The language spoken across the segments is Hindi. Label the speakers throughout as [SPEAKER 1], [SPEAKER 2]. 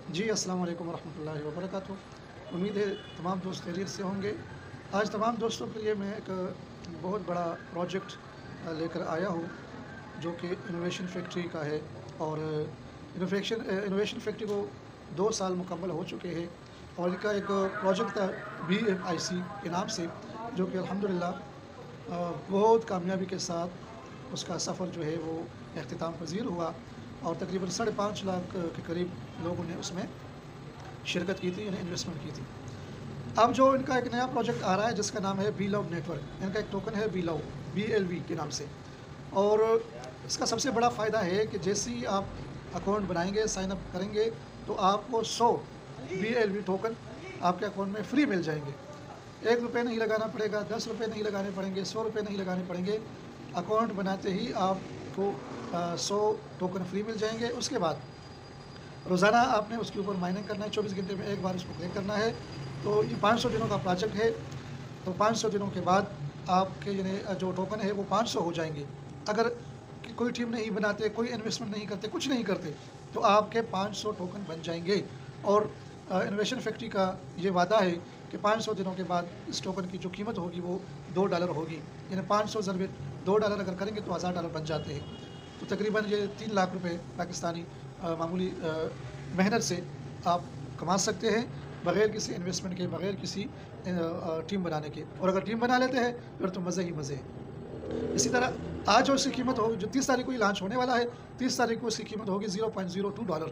[SPEAKER 1] जी, अस्सलाम वालेकुम रहमतुल्लाहि व बरकातुहू। उम्मीद है तमाम दोस्त खैरियत से होंगे। आज तमाम दोस्तों के लिए मैं एक बहुत बड़ा प्रोजेक्ट लेकर आया हूँ, जो कि इनोवेशन फैक्ट्री का है। और इनोवेशन फैक्ट्री को 2 साल मुकम्मल हो चुके हैं और इनका एक प्रोजेक्ट था BMIC के नाम से, जो कि अल्हम्दुलिल्लाह बहुत कामयाबी के साथ उसका सफ़र जो है वो इख्तिताम पज़ीर हुआ और तकरीबन 5.5 लाख के करीब लोगों ने उसमें शिरकत की थी, यानी इन्वेस्टमेंट की थी। अब जो इनका एक नया प्रोजेक्ट आ रहा है जिसका नाम है BLOVE नेटवर्क। इनका एक टोकन है BLOVE, BLV के नाम से। और इसका सबसे बड़ा फ़ायदा है कि जैसे ही आप अकाउंट बनाएंगे, साइन अप करेंगे, तो आपको 100 BLV टोकन आपके अकाउंट में फ्री मिल जाएंगे। ₹1 नहीं लगाना पड़ेगा, ₹10 नहीं लगाने पड़ेंगे, ₹100 नहीं लगाने पड़ेंगे। अकाउंट बनाते ही आपको 100 टोकन फ्री मिल जाएंगे। उसके बाद रोज़ाना आपने उसके ऊपर माइनिंग करना है, 24 घंटे में एक बार उसको क्लिक करना है। तो ये 500 दिनों का प्रोजेक्ट है। तो 500 दिनों के बाद आपके यानी जो टोकन है वो 500 हो जाएंगे। अगर कोई टीम नहीं बनाते, कोई इन्वेस्टमेंट नहीं करते, कुछ नहीं करते, तो आपके 500 टोकन बन जाएंगे। और इनोवेशन फैक्ट्री का ये वादा है कि 500 दिनों के बाद इस टोकन की जो कीमत होगी वो $2 होगी। यानी 500 ज़रबे $2 अगर करेंगे तो $1000 बन जाते हैं। तो तकरीबन ये 3 लाख रुपए पाकिस्तानी मामूली मेहनत से आप कमा सकते हैं, बग़ैर किसी इन्वेस्टमेंट के, बग़ैर किसी टीम बनाने के। और अगर टीम बना लेते हैं फिर तो मज़े ही मज़े हैं। इसी तरह आज जो इसकी कीमत होगी, जो 30 तारीख को ये लॉन्च होने वाला है, 30 तारीख को इसकी कीमत होगी $0.02।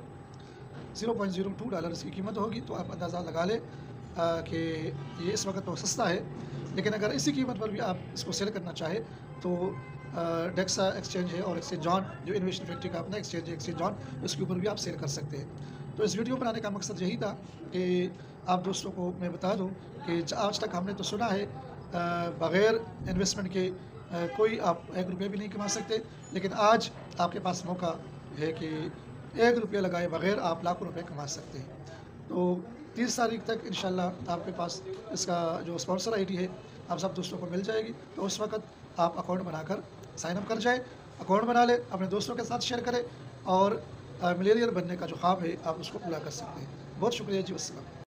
[SPEAKER 1] $0.02 इसकी कीमत होगी। तो आप अंदाज़ा लगा लें कि ये इस वक्त तो सस्ता है, लेकिन अगर इसी कीमत पर भी आप इसको सेल करना चाहें तो डेक्सा एक्सचेंज है और एक्सचेंज ऑन, जो इनोवेशन फैक्ट्री का अपना एक्सचेंज है, एक्सचेंज ऑन, उसके ऊपर भी आप सेल कर सकते हैं। तो इस वीडियो बनाने का मकसद यही था कि आप दोस्तों को मैं बता दूं कि आज तक हमने तो सुना है बग़ैर इन्वेस्टमेंट के कोई आप ₹1 भी नहीं कमा सकते, लेकिन आज आपके पास मौका है कि ₹1 लगाए बग़ैर आप लाखों रुपए कमा सकते हैं। तो 30 तारीख तक इंशाल्लाह आपके पास इसका जो स्पॉन्सर आईडी है आप सब दोस्तों को मिल जाएगी। तो उस वक़्त आप अकाउंट बनाकर साइन अप कर जाएँ, अकाउंट बना लें, अपने दोस्तों के साथ शेयर करें और मिलियनियर बनने का जो ख्वाब है आप उसको पूरा कर सकते हैं। बहुत शुक्रिया जी, अस्सलाम।